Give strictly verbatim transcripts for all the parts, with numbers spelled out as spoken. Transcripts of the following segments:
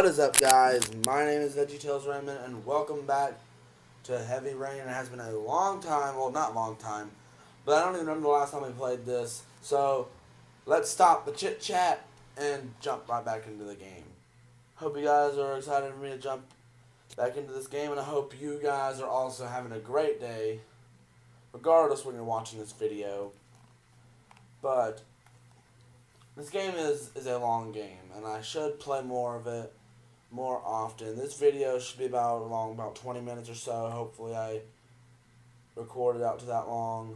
What is up, guys? My name is VeggieTales Raymond, and welcome back to Heavy Rain. It has been a long time, well, not long time, but I don't even remember the last time we played this. So, let's stop the chit chat and jump right back into the game. Hope you guys are excited for me to jump back into this game, and I hope you guys are also having a great day, regardless when you're watching this video. But this game is, is a long game, and I should play more of it more often. This video should be about long, about twenty minutes or so. Hopefully I recorded out to that long.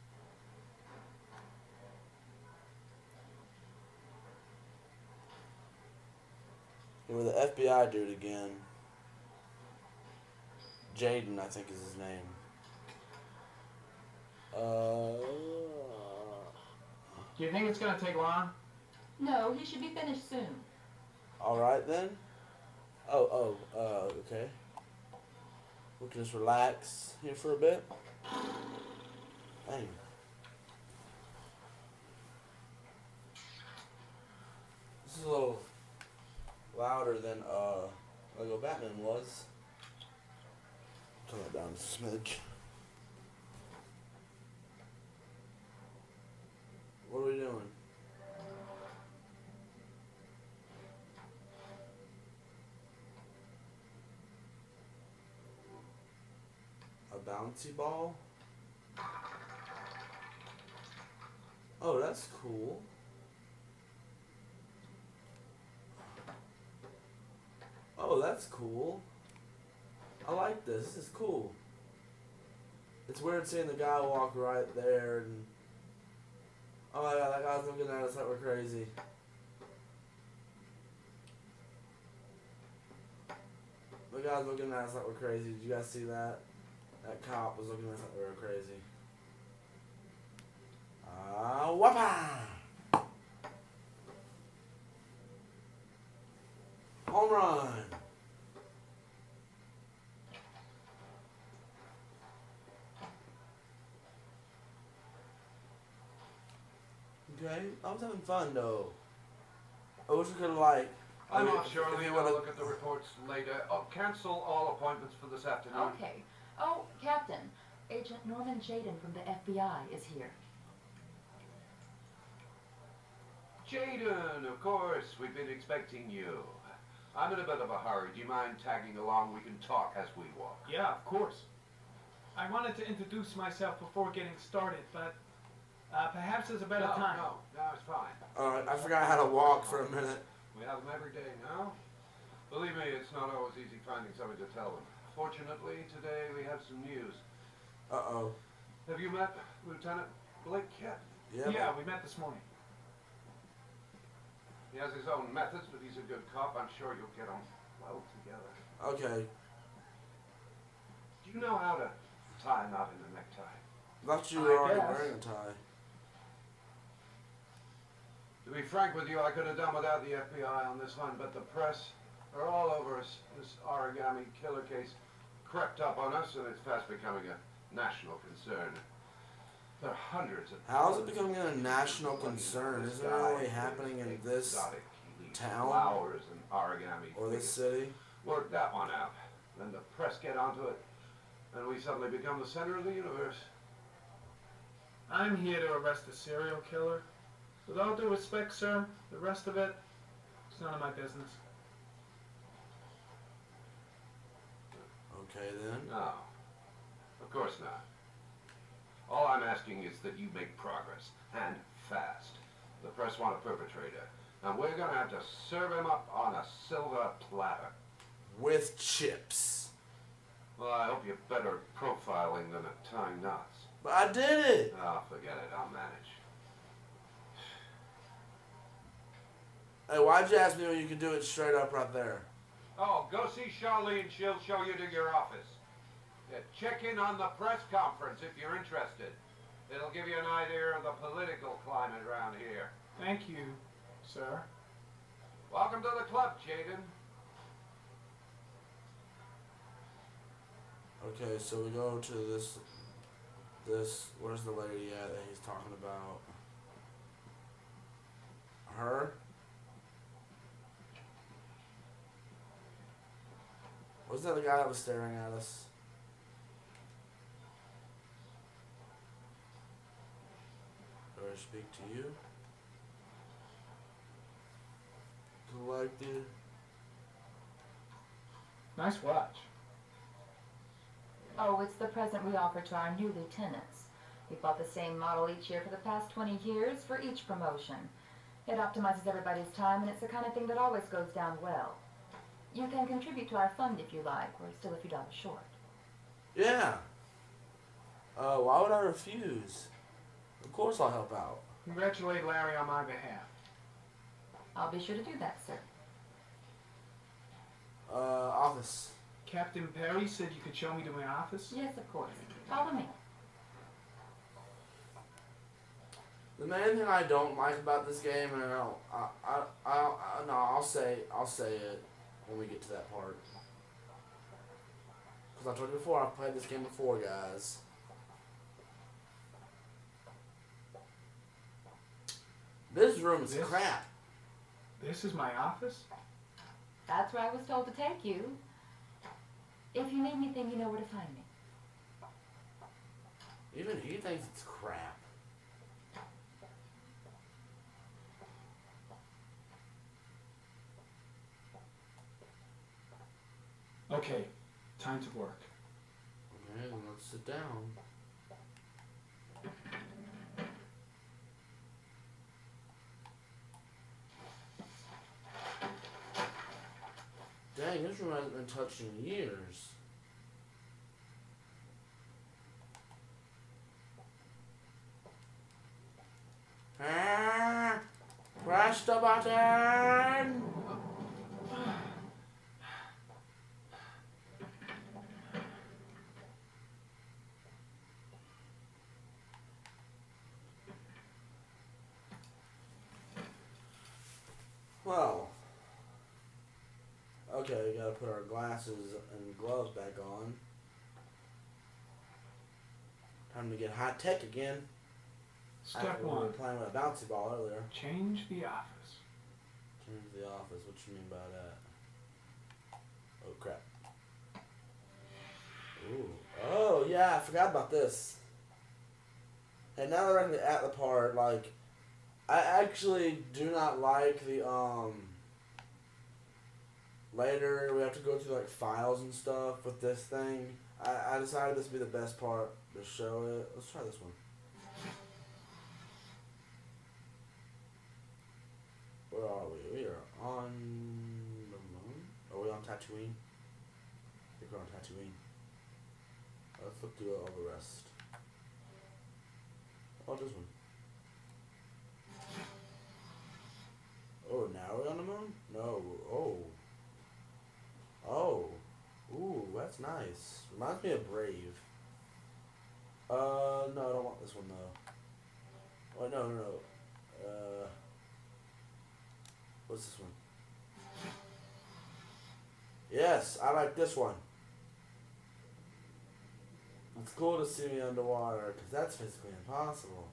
Here with the F B I dude again. Jaden, I think is his name. Uh... Do you think it's going to take long? No, he should be finished soon. Alright then. Oh, oh, uh, okay. We can just relax here for a bit. Dang. This is a little louder than, uh, Lego Batman was. Turn that down a smidge. What are we doing? A bouncy ball? Oh, that's cool. Oh, that's cool. I like this. This is cool. It's weird seeing the guy walk right there and... Oh my god, that guy's looking at us like we're crazy. The guy's looking at us like we're crazy. Did you guys see that? That cop was looking at us like we were crazy. Ah, uh, whoppa! Home run! Okay, I was having fun though. I wish we could have like. I'm I mean, off, Shirley. if you I'll wanna- look at the reports later. Oh, cancel all appointments for this afternoon. Okay. Oh, Captain, Agent Norman Jaden from the F B I is here. Jaden, of course. We've been expecting you. I'm in a bit of a hurry. Do you mind tagging along? We can talk as we walk. Yeah, of course. I wanted to introduce myself before getting started, but uh, perhaps there's a better no, time. No, no, it's fine. Alright, I forgot how to walk for a minute. We have them every day now. Believe me, it's not always easy finding something to tell them. Fortunately, today we have some news. Uh oh. Have you met Lieutenant Blake yet? Yeah. Yeah, we met this morning. He has his own methods, but he's a good cop. I'm sure you'll get on well together. Okay. Do you know how to tie a knot in a necktie? Thought you I were already guess. wearing a tie. To be frank with you, I could have done without the F B I on this one, but the press are all over us. This origami killer case crept up on us, and it's fast becoming a national concern. There are hundreds of... How is it becoming a national concern? Isn't it only happening in this exotic elite town? flowers and origami or this figures. city? Work that one out. Then the press get onto it, and we suddenly become the center of the universe. I'm here to arrest a serial killer. With all due respect, sir, the rest of it, it's none of my business. Okay then. No, of course not. All I'm asking is that you make progress, and fast. The press want a perpetrator, and we're gonna have to serve him up on a silver platter. With chips. Well, I hope you're better at profiling than at tying knots. But I did it! Oh, forget it, I'll manage. Hey, why'd you ask me when you could do it straight up right there? Oh, go see Charlene, she'll show you to your office. Yeah, check in on the press conference if you're interested. It'll give you an idea of the political climate around here. Thank you, sir. Welcome to the club, Jaden. Okay, so we go to this, this, where's the lady at that he's talking about? Her? Was that the guy that was staring at us? Do I speak to you? Collected. Nice watch. Oh, it's the present we offer to our new lieutenants. We bought the same model each year for the past twenty years for each promotion. It optimizes everybody's time, and it's the kind of thing that always goes down well. You can contribute to our fund if you like. We're still a few dollars short. Yeah. Uh, why would I refuse? Of course I'll help out. Congratulate Larry on my behalf. I'll be sure to do that, sir. Uh, office. Captain Perry said you could show me to my office. Yes, of course. Follow me. The main thing I don't like about this game, and I don't, I, I, I, I, no, I'll say, I'll say it when we get to that part. Because I told you before, I've played this game before, guys. This room is This? crap. This is my office? That's where I was told to take you. If you need anything, you know where to find me. Even he thinks it's crap. Okay, time to work. Okay, then let's sit down. Dang, this room hasn't been touched in years. Ah! Press the button! Well, okay, we gotta put our glasses and gloves back on. Time to get high tech again. Step After we were one, playing with a bouncy ball earlier. change the office. Change the office. What you mean by that? Oh crap. Ooh. Oh yeah, I forgot about this. And now that we're at the part, like, I actually do not like the um. Later we have to go through like files and stuff with this thing. I, I decided this would be the best part to show it. Let's try this one. Where are we? We are on the moon. Are we on Tatooine? I think we're on Tatooine. Let's look through all the rest. Oh, this one. Oh, now we're on the moon? No. Oh. Oh. Ooh, that's nice. Reminds me of Brave. Uh, no, I don't want this one though. Oh, no, no, no. Uh, what's this one? Yes, I like this one. It's cool to see me underwater, because that's physically impossible.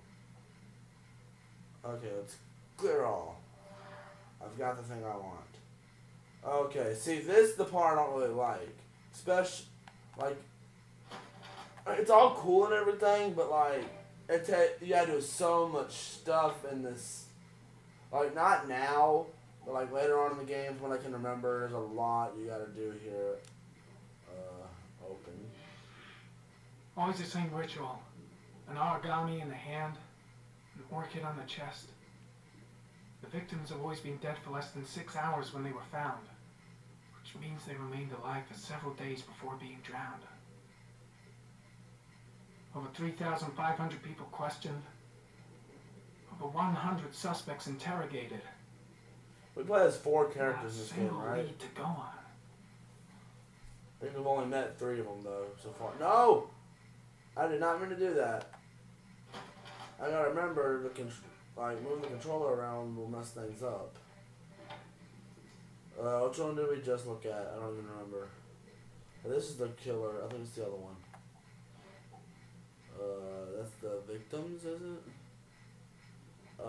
Okay, let's clear all. I've got the thing I want. Okay, see, this is the part I don't really like. Especially, like, it's all cool and everything, but, like, it ta- you gotta do so much stuff in this. Like, not now, but, like, later on in the games when I can remember, there's a lot you gotta do here. Uh, open. Always the same ritual. An origami in the hand, an orchid on the chest. The victims have always been dead for less than six hours when they were found, which means they remained alive for several days before being drowned. Over three thousand five hundred people questioned. Over one hundred suspects interrogated. We play as four Not a characters in this game, single right? lead to go on. I think we've only met three of them, though, so far. No! I did not mean to do that. I gotta remember, the con- like, moving the controller around will mess things up. Uh, which one did we just look at? I don't even remember. This is the killer. I think it's the other one. Uh, that's the victims, is it? Uh,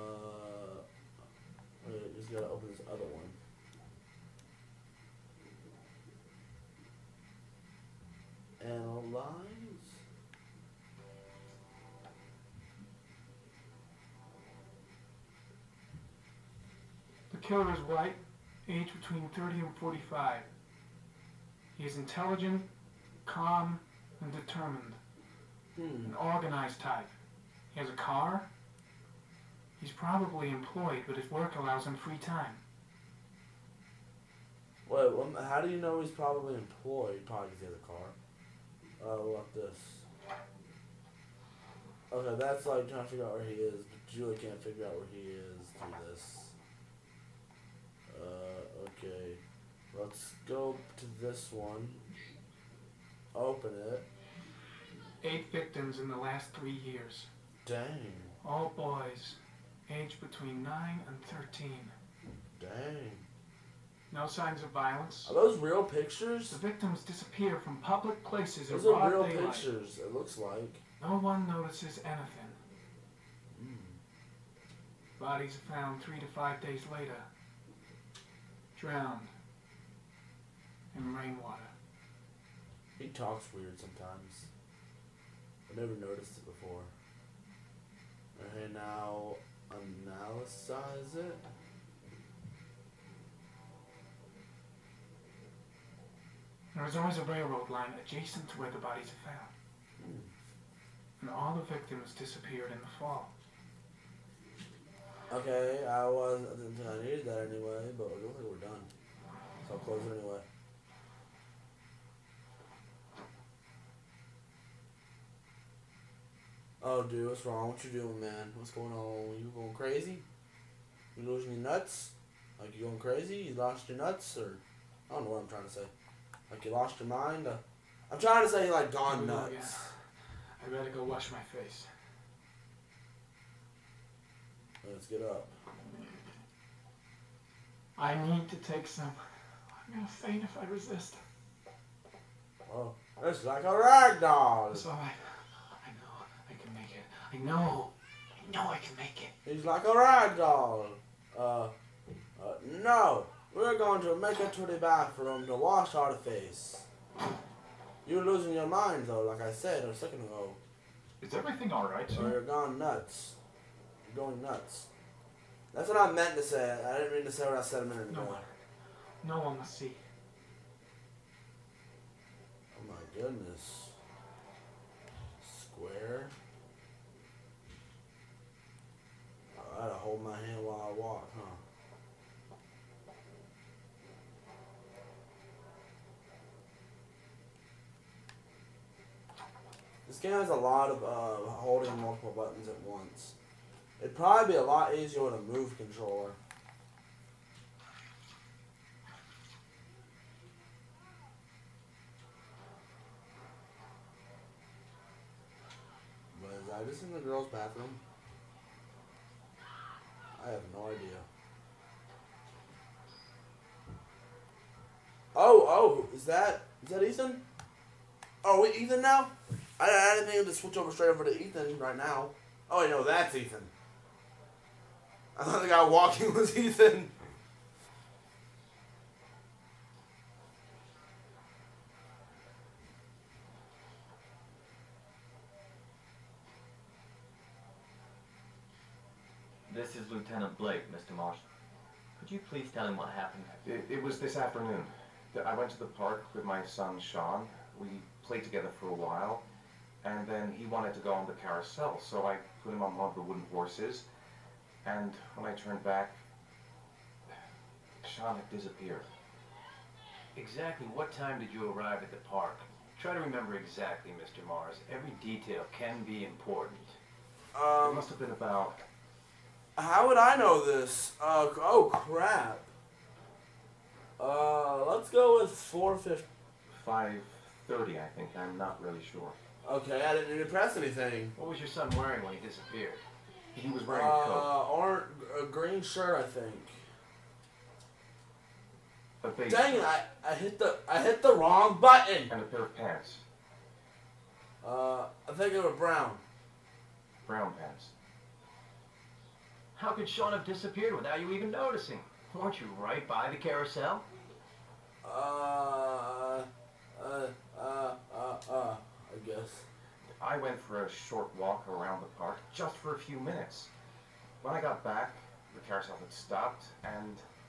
wait, just gotta open this other one. killer is white, age between thirty and forty-five. He is intelligent, calm, and determined. Hmm. An organized type. He has a car. He's probably employed, but his work allows him free time. Wait, um, how do you know he's probably employed? Probably because he has a car. Uh, what about this? Okay, that's like trying to figure out where he is, but Julie can't figure out where he is through this. Uh, okay. Let's go to this one. Open it. Eight victims in the last three years. Dang. All boys, aged between nine and thirteen. Dang. No signs of violence. Are those real pictures? The victims disappear from public places in Those are broad real daylight. pictures, it looks like. No one notices anything. Mm. Bodies are found three to five days later. Drowned in rainwater. He talks weird sometimes. I never noticed it before. Okay, now analyze it. There is always a railroad line adjacent to where the bodies are found. Hmm. And all the victims disappeared in the fall. Okay, I was I didn't think I needed that anyway, but it looks like we're done. So I'll close it anyway. Oh, dude, what's wrong? What you doing, man? What's going on? You going crazy? You losing your nuts? Like you going crazy? You lost your nuts, or I don't know what I'm trying to say. Like you lost your mind? Uh, I'm trying to say like gone Here we go nuts. again. I better go wash my face. Let's get up. I need to take some. I'm gonna faint if I resist. Oh, it's like a rag doll. It's alright. I know I can make it. I know. I know I can make it. He's like a rag doll. Uh, uh, no. We're going to make it to the bathroom to wash our face. You're losing your mind, though, like I said a second ago. Is everything alright, Or sir? you're gone nuts. You're going nuts. That's what I meant to say. I didn't mean to say what I said a minute No ago. one. No one must see. Oh my goodness. Square. I gotta hold my hand while I walk, huh? This game has a lot of uh, holding multiple buttons at once. It'd probably be a lot easier with a move controller. But is that just in the girls' bathroom? I have no idea. Oh, oh, is that is that Ethan? Oh, wait, Ethan now? I, I didn't think to switch over straight over to Ethan right now. Oh, wait, no, that's Ethan. I thought the guy walking was Ethan. This is Lieutenant Blake, Mister Marsh. Could you please tell him what happened? It, it was this afternoon. I went to the park with my son, Sean. We played together for a while, and then he wanted to go on the carousel, so I put him on one of the wooden horses, and when I turned back, Sean had disappeared. Exactly what time did you arrive at the park? Try to remember exactly, Mister Mars. Every detail can be important. It Um, must have been about... how would I know this? Uh, oh, crap. Uh, let's go with four fifty. five thirty, I think. I'm not really sure. Okay, I didn't even press anything. What was your son wearing when he disappeared? He was wearing a coat. Uh, orange, a green shirt, I think. A base Dang it! shirt, I, I hit the I hit the wrong button. and a pair of pants. Uh, I think it was brown. Brown pants. How could Sean have disappeared without you even noticing? Weren't you right by the carousel? Uh, uh, uh, uh, uh, I guess. I went for a short walk around the park, just for a few minutes. When I got back, the carousel had stopped, and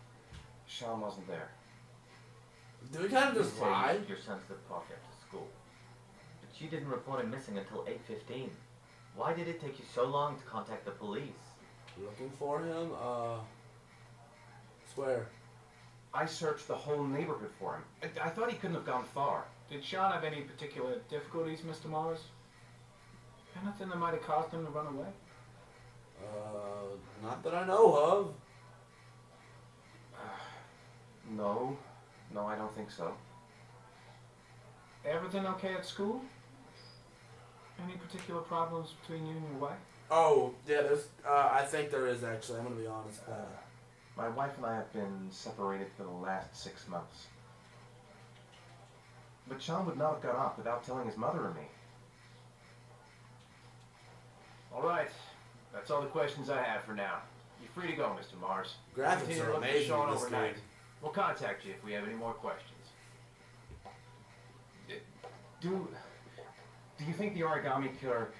Sean wasn't there. Do we kind of You just say you lie? took your son to the park after school. But she didn't report him missing until eight fifteen. Why did it take you so long to contact the police? Looking for him? Uh, swear. I searched the whole neighborhood for him. I, I thought he couldn't have gone far. Did Sean have any particular difficulties, Mister Morris? Anything that might have caused him to run away? Uh, not that I know of. No. No, I don't think so. Everything okay at school? Any particular problems between you and your wife? Oh, yeah, there's, uh, I think there is actually. I'm gonna be honest. Uh, My wife and I have been separated for the last six months. But Sean would not have got off without telling his mother and me. All right. That's all the questions I have for now. You're free to go, Mister Mars. graphics Continue to are look for amazing Sean in this overnight. game. We'll contact you if we have any more questions. Do, do you think the origami killer...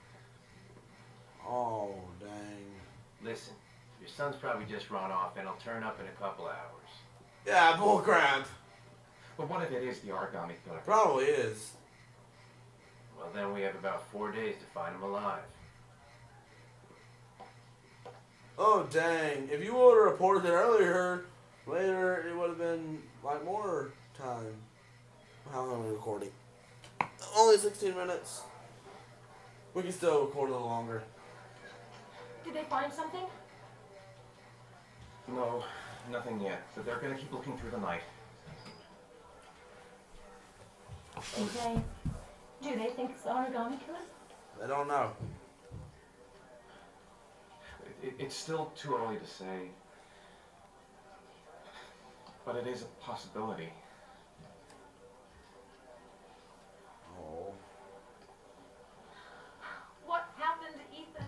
Oh, dang. Listen, your son's probably just run off and he'll turn up in a couple hours. Yeah, bullcrap. But what if it is the origami killer? Probably is. Well, then we have about four days to find him alive. Oh, dang. If you would have reported it earlier, later, it would have been, like, more time. How long are we recording? Only sixteen minutes. We can still record a little longer. Did they find something? No, nothing yet. But they're gonna keep looking through the night. Do they, do they think it's the origami killer? I don't know. It, it, it's still too early to say. But it is a possibility. Oh. What happened to Ethan?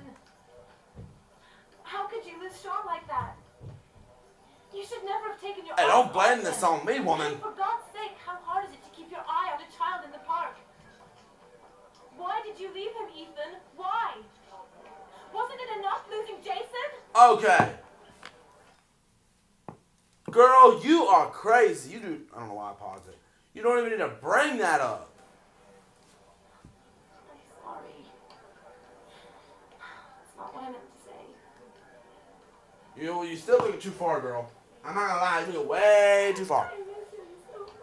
How could you lose Sean like that? You should never have taken your Hey, eyes don't off blame him. this on me, woman. For God's sake, how hard is it to keep your eye on a child in the park? Why did you leave him, Ethan? Why? Wasn't it enough losing Jason? Okay. Girl, you are crazy. You do. I don't know why I paused it. You don't even need to bring that up. I'm sorry. That's not what I meant to say. You you still took it too far, girl. I'm not gonna lie, you took it way too far. I miss him so much.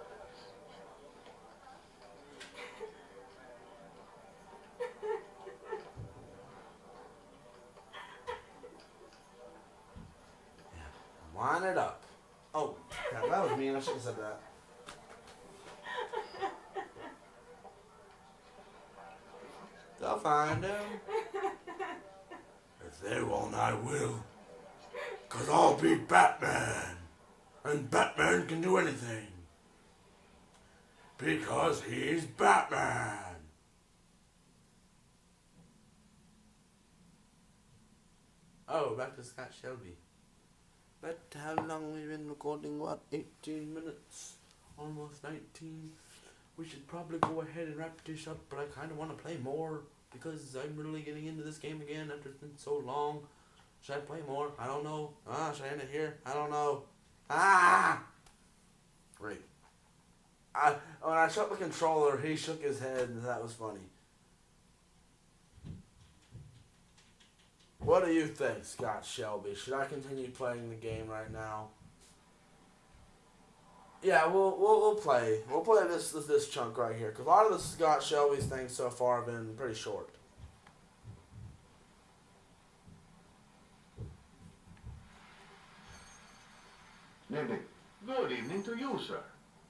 Line it up. Oh, crap, that was mean. I should have said that. They'll find him. If they won't, I will. Cause I'll be Batman. And Batman can do anything. Because he's Batman. Oh, back to Scott Shelby. But how long we've been recording? What, eighteen minutes? Almost nineteen. We should probably go ahead and wrap this up, but I kind of want to play more because I'm really getting into this game again after it's been so long. Should I play more? I don't know. Ah, should I end it here? I don't know. Ah! Great. I, when I shut the controller, he shook his head, and that was funny. What do you think, Scott Shelby? Should I continue playing the game right now? Yeah, we'll we'll, we'll play. We'll play this, this this chunk right here, because a lot of the Scott Shelby's things so far have been pretty short. Evening. Good evening to you, sir.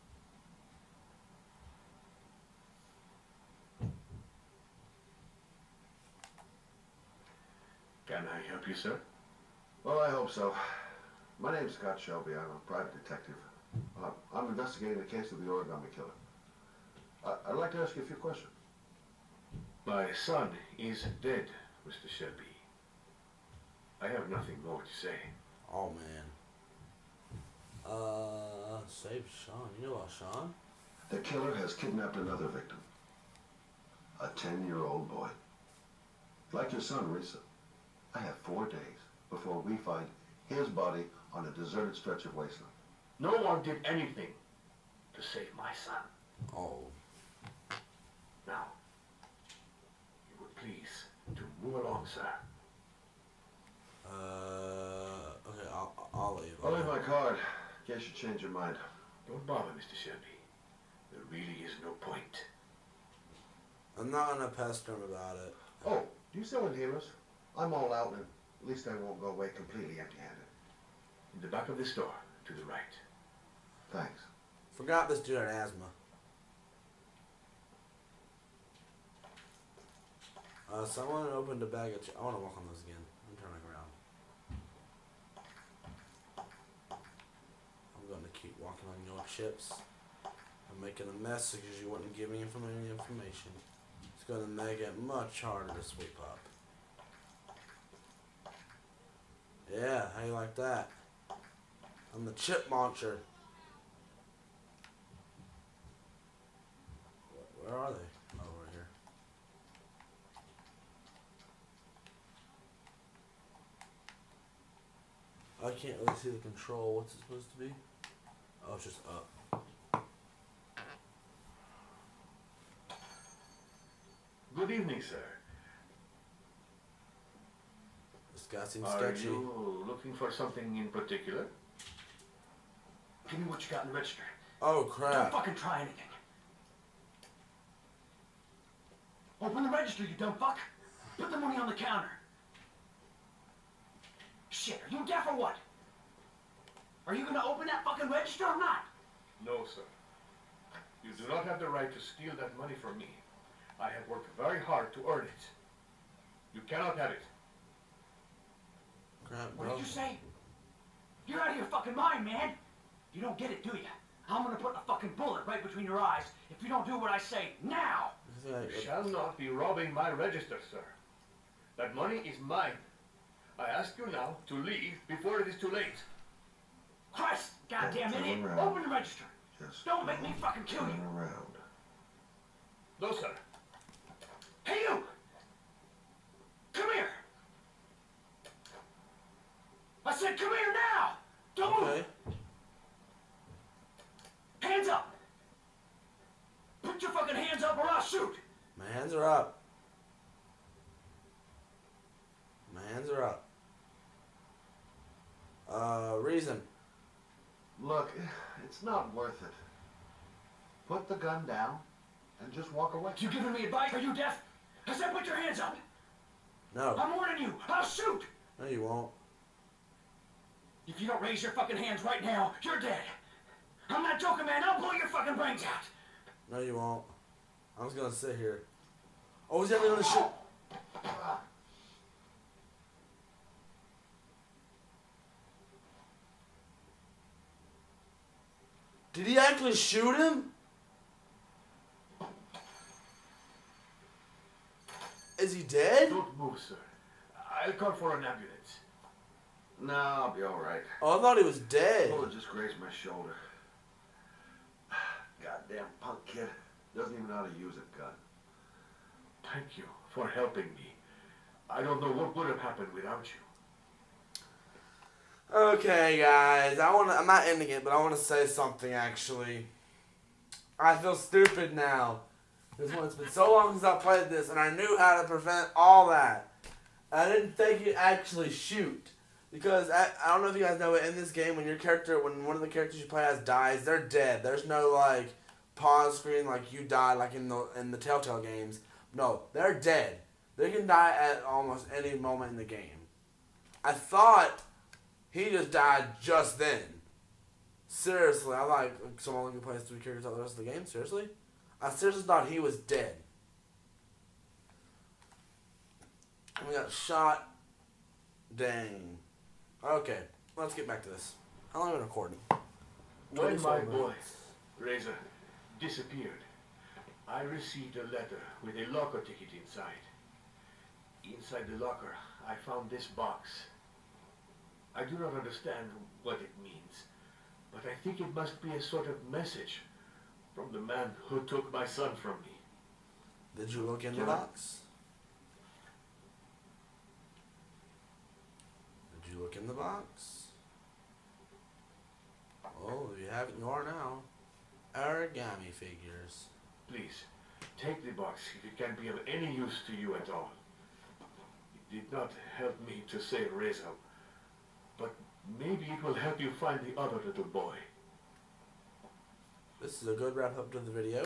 Can I help you, sir? Well, I hope so. My name's Scott Shelby. I'm a private detective. Uh, I'm investigating the case of the origami killer. I I'd like to ask you a few questions. My son is dead, Mister Shelby. I have nothing more to say. Oh man. Uh, save Sean. You know about Sean? The killer has kidnapped another victim. A ten-year-old boy. Like your son, Risa. I have four days before we find his body on a deserted stretch of wasteland. No one did anything to save my son. Oh. Now, you would please to move along, sir. Uh, okay, I'll, I'll leave. I'll leave my card in case you change your mind. Don't bother, Mister Shelby. There really is no point. I'm not gonna pester him about it. Oh, do you sell inhalers? I'm all out, and at least I won't go away completely empty-handed. In the back of the store, to the right. Thanks. Forgot this dude had asthma. Uh, someone opened a bag of. Ch I want to walk on those again. I'm turning around. I'm going to keep walking on your chips. I'm making a mess because you wouldn't give me inform- any information. It's going to make it much harder to sweep up. Yeah, how you like that? I'm the chip launcher. Where are they? Oh, over here. I can't really see the control. What's it supposed to be? Oh, it's just up. Good evening, sir. This guy seems Are sketchy. you looking for something in particular? Give me what you got in the register. Oh, Don't crap. fucking try anything. Open the register, you dumb fuck. Put the money on the counter. Shit, are you deaf or what? Are you gonna open that fucking register or not? No, sir. You do not have the right to steal that money from me. I have worked very hard to earn it. You cannot have it. Crap, What bro. did you say? You're out of your fucking mind, man. You don't get it, do you? I'm gonna put a fucking bullet right between your eyes if you don't do what I say now. You shall not be robbing my register, sir. That money is mine. I ask you now to leave before it is too late. Christ, goddamn Turn idiot! around. Open the register. Just Don't make me fucking kill turn you. around. No, sir. Hey, you! Come here! I said come here now! Don't Okay. move! Hands up! Put your fucking hands up or I'll shoot! My hands are up. My hands are up. Uh, reason. Look, it's not worth it. Put the gun down and just walk away. You giving me advice? Are you deaf? I said put your hands up! No. I'm warning you! I'll shoot! No, you won't. If you don't raise your fucking hands right now, you're dead! I'm not joking, man! I'll blow your fucking brains out! No, you won't. I'm just gonna sit here. Oh, he's definitely gonna shoot. Did he actually shoot him? Is he dead? Don't move, sir. I'll call for an ambulance. No, I'll be all right. Oh, I thought he was dead. Bullet just grazed my shoulder. Goddamn punk kid. Doesn't even know how to use a gun. Thank you for helping me. I don't know what would have happened without you. Okay, guys. I want to. I'm not ending it, but I want to say something. Actually, I feel stupid now. Because when it's been so long since I played this, and I knew how to prevent all that, I didn't think you'd actually shoot. Because I, I don't know if you guys know it, in this game, when your character, when one of the characters you play as dies, they're dead. There's no like pause screen like you die like in the in the Telltale games. No, they're dead. They can die at almost any moment in the game. I thought he just died just then. Seriously, I like someone who plays three characters out the rest of the game. Seriously, I seriously thought he was dead. And we got shot. Dang. Okay, let's get back to this. How long have I been recording? When my twenty-four boy, minutes. Razor, disappeared, I received a letter with a locker ticket inside. Inside the locker, I found this box. I do not understand what it means, but I think it must be a sort of message from the man who took my son from me. Did you look in the Yeah. box? Did you look in the box? Oh, have you are now origami figures. Please, take the box if it can be of any use to you at all. It did not help me to save Reza, but maybe it will help you find the other little boy. This is a good wrap up to the video.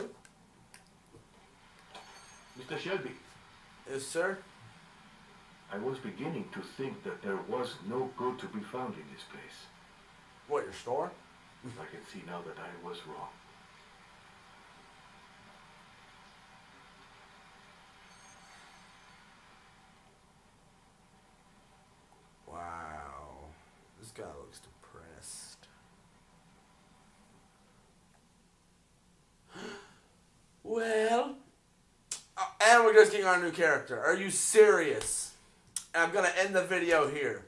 Mister Shelby. Yes, sir? I was beginning to think that there was no good to be found in this place. What, your store? I can see now that I was wrong. Wow. This guy looks depressed. Well, uh, and we're just getting our new character. Are you serious? And I'm going to end the video here.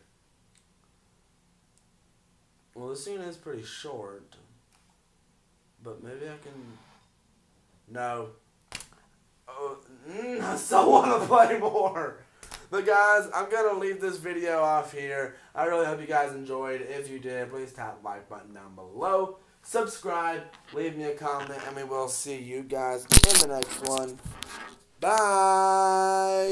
Well, the scene is pretty short. But maybe I can... No. Oh, mm, I still want to play more. But guys, I'm going to leave this video off here. I really hope you guys enjoyed. If you did, please tap the like button down below. Subscribe, leave me a comment, and we will see you guys in the next one. Bye!